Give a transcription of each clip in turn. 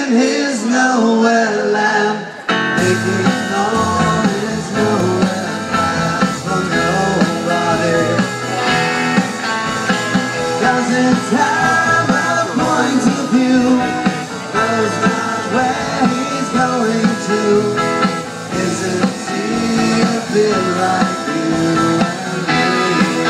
in his nowhere land, making all his nowhere plans for nobody. 'Cause in time of point of view, knows not where he's going to. Isn't he a bit like you and me?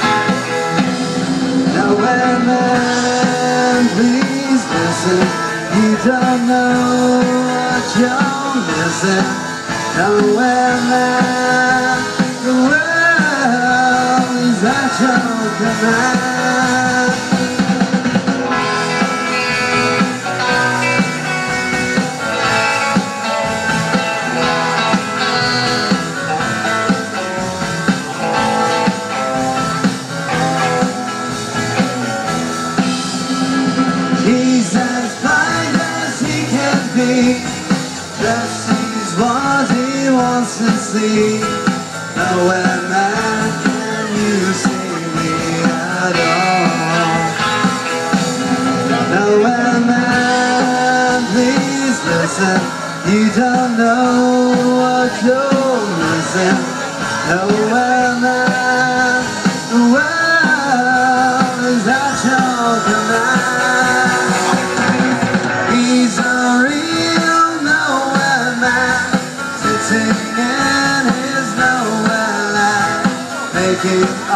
Nowhere man, please listen. You don't know what you're missing. Nowhere man, the world is at your command. He's as blind as he can be, just sees what he wants to see. Nowhere man can you see me at all. Nowhere man, please listen. You don't know what you're missing. Nowhere man, the world is at your command. He's a real nowhere man, sitting in his nowhere land, making